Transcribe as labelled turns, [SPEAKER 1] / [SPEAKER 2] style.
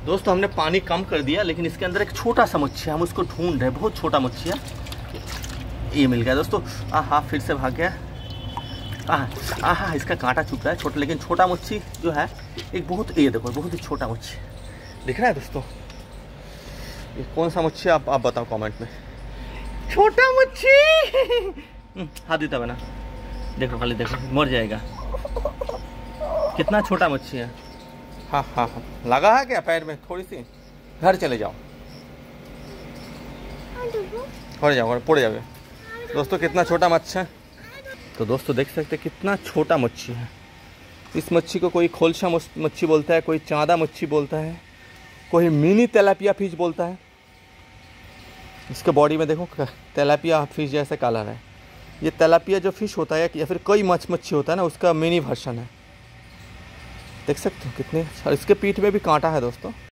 [SPEAKER 1] दोस्तों हमने पानी कम कर दिया, लेकिन इसके अंदर एक छोटा सा मच्छी है, हम उसको ढूंढ रहे हैं। बहुत छोटा मच्छी है, ये मिल गया दोस्तों। आहा फिर से भाग गया। आहा इसका कांटा चुभ रहा है छोटा, लेकिन छोटा मच्छी जो है एक बहुत, ये देखो बहुत ही छोटा मच्छी दिख रहा है दोस्तों। ये कौन सा मच्छी है आप बताओ कमेंट में। छोटा मच्छी हाथ देता बना, देखो खाली देखो, मर जाएगा। कितना छोटा मच्छी है। हाँ लगा है क्या पैर में थोड़ी सी? घर चले जाओ, पड़ जाओगे। दोस्तों कितना छोटा मच्छी है। तो दोस्तों देख सकते हैं कितना छोटा मच्छी है। इस मच्छी को कोई खोलसा मच्छी बोलता है, कोई चांदा मच्छी बोलता है, कोई मिनी तेलापिया फिश बोलता है। इसके बॉडी में देखो तेलापिया फिश जैसा कलर है। ये तेलापिया जो फिश होता है या फिर कोई मच्छी होता है ना, उसका मिनी वर्जन है। देख सकते हो कितने, और इसके पीठ में भी कांटा है दोस्तों।